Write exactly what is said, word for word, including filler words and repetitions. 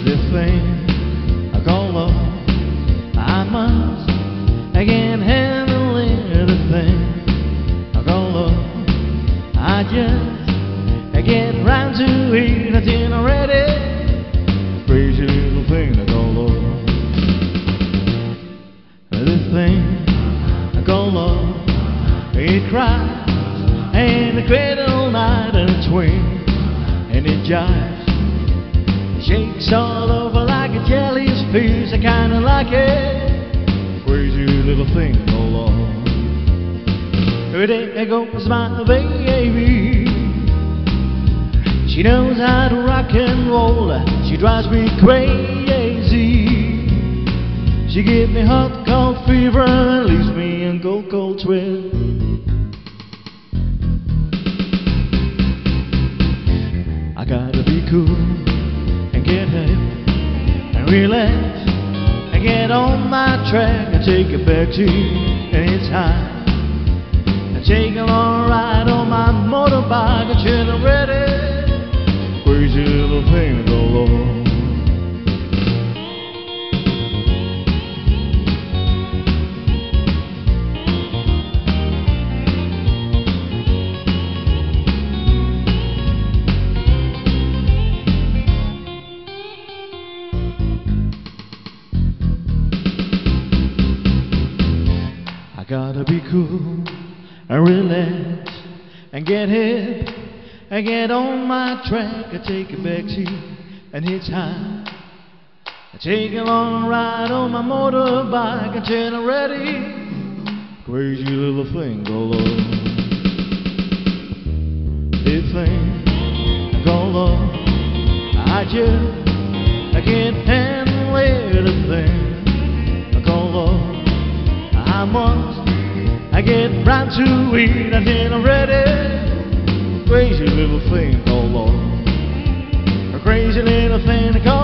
This thing I call love, I must, I can't handle it. This thing I call love, I just, I get round to it until I'm ready. Crazy little thing I call love. This thing I call love, it cries and it cradles all night and it swings and it jives. Shakes all over like a jellyfish, I kinda like it. Crazy little thing called love. Every day I go with my baby. She knows how to rock and roll, she drives me crazy. She gives me hot, cold fever and leaves me in cold, cold sweat. I gotta be cool and get hip and relax and get on my track and take it back to you, and it's high. And take a long ride on my motorbike until I'm ready. Crazy little thing to go along. Gotta be cool and relax and get hip and get on my track and take it back to you, and it's high. I take a long ride on my motorbike until I'm ready. Crazy little thing called love. This thing called love, I just, I can't handle it. A thing called love, I must, I get right to it until I'm ready. Crazy little thing called love. A crazy little thing called